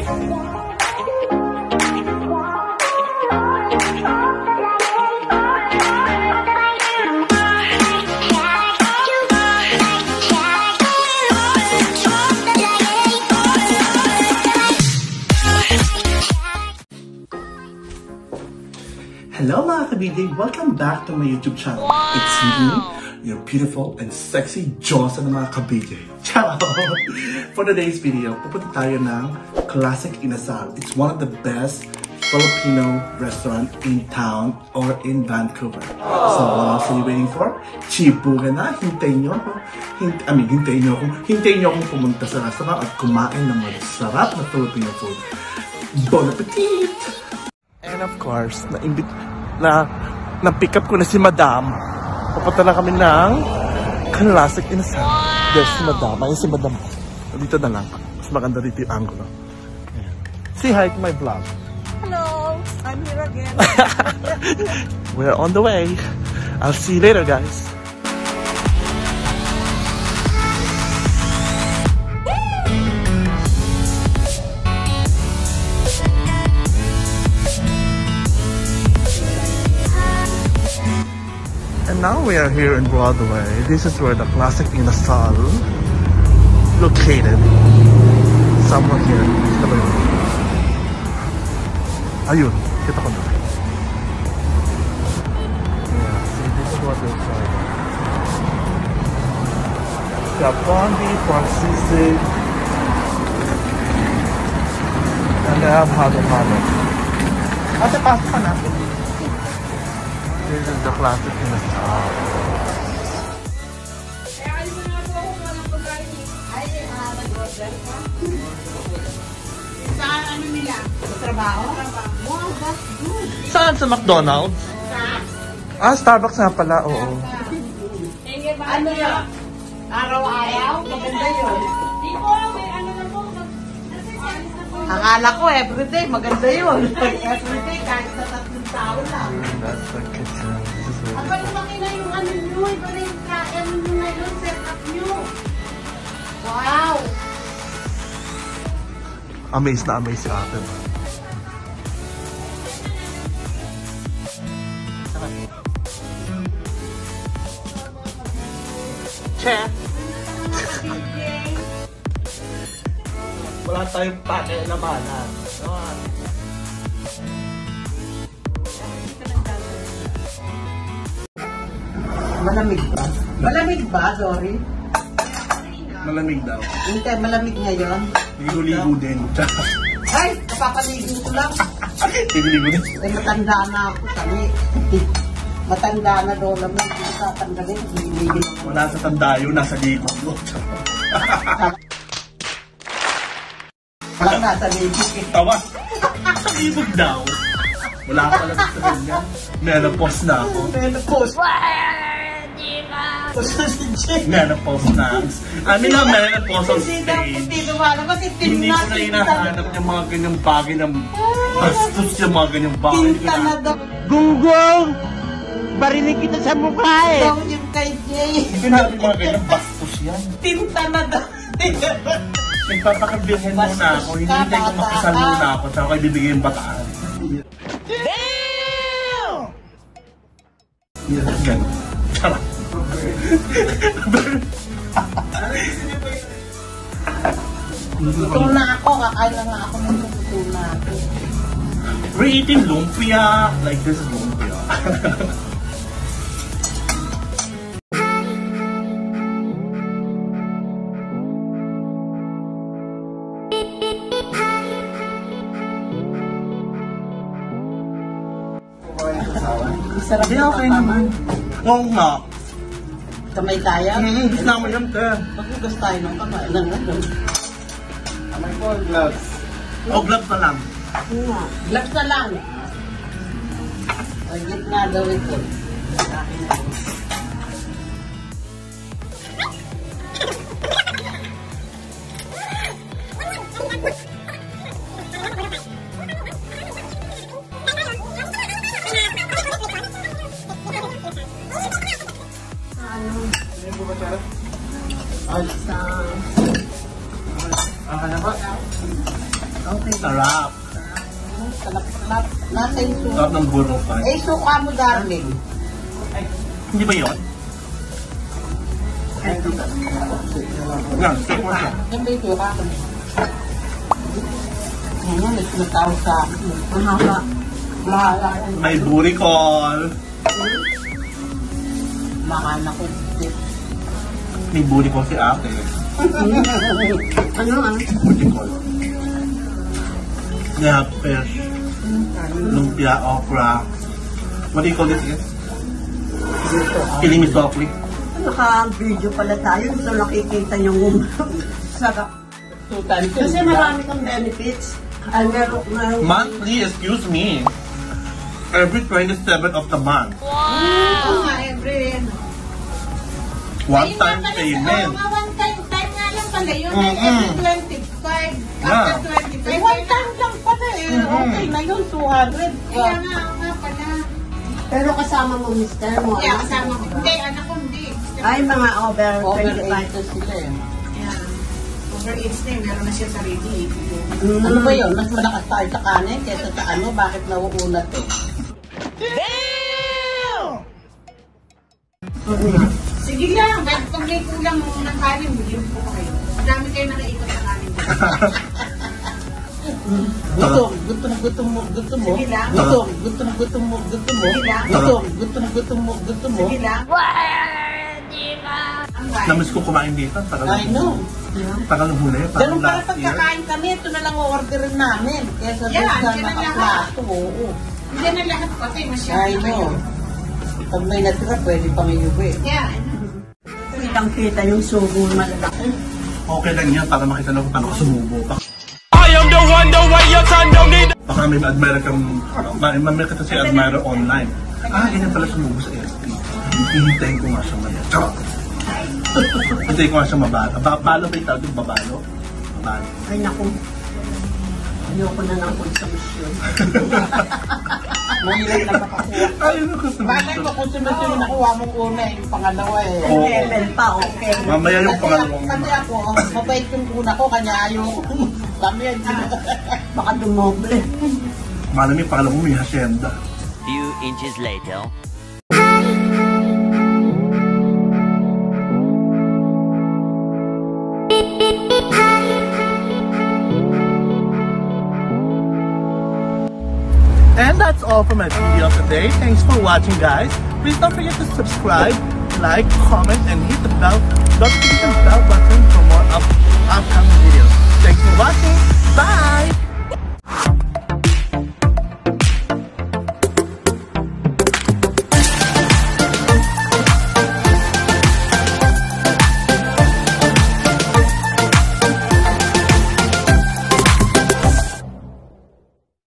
Hello mga kabidi! Welcome back to my YouTube channel. Wow. It's me, your beautiful and sexy Josa ng mga kabidi. Ciao! For today's video, pupunta tayo ng Classic Inasal. It's one of the best Filipino restaurant in town or in Vancouver. So what else are you waiting for? Chibuga na! Hintayin nyo ako. Hintayin nyo akong pumunta sa restaurant at kumain ng masarap na Filipino food. Bon appetit! And of course, na-pick up ko na si Madam. Papunta na kami ng Classic Inasal. There's si Madam. Ayun si Madam. Dito na lang. Mas maganda dito yung angulo. Say hi to my vlog. Hello! I'm here again. We're on the way. I'll see you later, guys. And now we are here in Broadway. This is where the Classic Inasal located. Somewhere here. Ayun, kita ko na. Yeah, see, this is what they're saying. Japondi, Pansisig, and they have halo-halo. Ate, pasok ka na. This is the Classic Inasal. Saan ano nila? Trabaho? Wow, that's good. Saan? Sa McDonald's? Starbucks nga pala, oo. Ano yun? Araw-araw? Maganda yun. Akala ko everyday, maganda yun. Everyday, kahit sa 3 tao lang. That's the kitchen. Aba, lumaki na yung ano nyo, iba na yung kain nyo na yun, set up nyo. Wow! Amazed na amazed si ate. Che! Wala tayong pakialamanan. Malamig ba? Malamig ba, Dory? Malamig daw. Hindi, malamig ngayon. Ligo-ligo din. Ay, napapaligo ko lang. Ligo-ligo din. Eh, matanda na ako, tali. Matanda na doon naman. Hindi ka tanggalin. Wala sa tanda yun, nasa likod mo. Wala nasa likod. Tawa. Sa likod daw. Wala ka lang sa ganyan. Menopause na ako. Menopause. Menopause na. Amin na menopause on stage. Hindi ko na hinahanap yung mga ganyang bagay ng bastos yung mga ganyang bagay. Tinta na daw. Gunggong! Barinig kita sa mukha eh! Daw yung kay Jay. Hindi natin mga ganyang bastos yan. Tinta na daw. Nagpapakabilhin muna ako. Hinihintay ko makasal muna ako. Saka ko ibibigay yung bataan. Damn! Yan, ganun. Charot. Ito na ako. Kakain lang ako ng tuto na ako. We're eating lumpia. Like this is lumpia. Sarap na okay naman. Oo nga. Kamay tayo? Gusto naman yan, te. Maghugas tayo ng kamay. Kamay ko, gloves. O, gloves na lang. Gloves na lang. Ay, gitna daw ito. Ay, ano ba? Okay. Sarap. Nasa yung suka. Sarap ng burong fries. Eh, suka mo, darling. Hindi ba yun? Yan, check mo siya. Yan ba yung suka ko? Ngayon, may sinatawag sa akin. Mahaba. Mahaba. May burikol. Mahal ako. May burikol si ate. Ano nga? Burikol. They have fish, lumpia, okra. What do you call this again? Killing me softly. Naka-video pala tayo. So, nakikita yung sarap. Kasi marami kang benefits. Ay, meron. Monthly, excuse me. Every 27th of the month. Oo nga, every. One time payment. One time nga lang pala. Yun Mm-mm. ay 25. Yeah. After 25. One time lang pala eh. Okay na yun, 200. Kaya nga pala. Pero kasama mo, mister mo. Yeah, kasama ko. Hindi, anak ko hindi. Ay, mga over 25 na sila eh. Yeah. Over 8 na yun. Meron na siya sarili. Ano ba yun? Mas malakas tayo sa kanin kaysa sa ano? Bakit nauunat eh? Sige lang, pag may kulang ng kanin, bigyan ko pa kayo. Madami kayo nakaikot sa kanin. Gutom mo. Sige lang. Gutom mo. Sige lang. Gutom mo. Sige lang. Namiss ko kumain dito. I know. Tagal ng huli. Ganun para pagkakain kami, ito na lang o-orderin namin. Kaya sa doon na nakaplato, oo. Hindi na lahat kasi masyado. I know. Pag may natira, pwede pang iuwi. Yeah. Kitang-kita yung sugo malalaki. Okay lang yan para makita na kung paano ko sumubo. I am the one, the way your son don't need. Baka may admire kang, may kita si admire online. Ganyan pala sumubo sa ST. Hihintayin ko nga siya maya. Charot! Hintayin ko nga siya mabalo. Balo ba yung tawag yung babalo? Babalo. Ay, naku. Ayoko na ng konsumisyon. Mahirap na makakuha. Ayun ang konsumisyon. Bakit mo konsumisyon yung nakuha mong una yung pangalawa eh? Oo. Level pa, okay. Mamaya yung pangalawang. Kasi ako, mabait yung una ko, kanya ayoko. Mamaya hindi na. Baka dumoble. Malam yung pangalawang mo may hacienda. Few inches later. And that's all for my video today. Thanks for watching, guys. Please don't forget to subscribe, like, comment, and hit the notification bell button for more upcoming videos. Thanks for watching.